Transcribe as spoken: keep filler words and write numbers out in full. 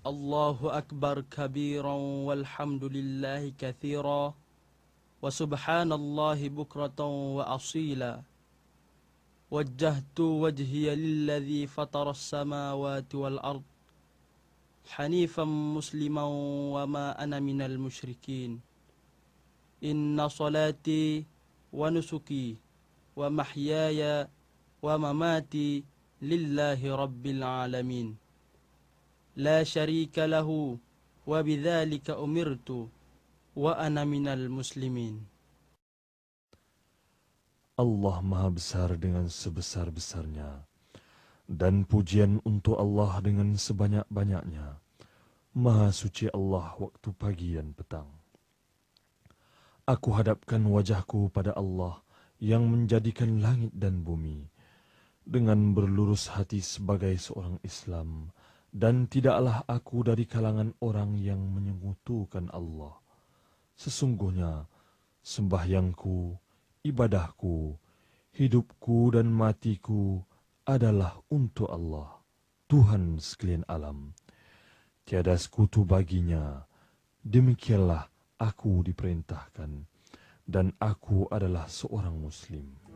الله أكبر كبيرا والحمد لله كثيرا وسبحان الله بكرة وأصيلا وجهت وجهي للذي فطر السماوات والأرض حنيفا مسلما وما أنا من المشركين إن صلاتي ونسكي ومحياي ومماتي لله رب العالمين لا شريك له وبذلك أمرت وأنا من المسلمين. Allah Maha Besar dengan sebesar-besarnya, dan pujian untuk Allah dengan sebanyak-banyaknya. Maha suci Allah waktu pagi dan petang. Aku hadapkan wajahku pada Allah yang menjadikan langit dan bumi, dengan berlurus hati sebagai seorang Islam, dan tidaklah aku dari kalangan orang yang menyekutukan Allah. Sesungguhnya, sembahyangku, ibadahku, hidupku dan matiku adalah untuk Allah, Tuhan sekalian alam. Tiada sekutu baginya. Demikianlah aku diperintahkan, dan aku adalah seorang Muslim.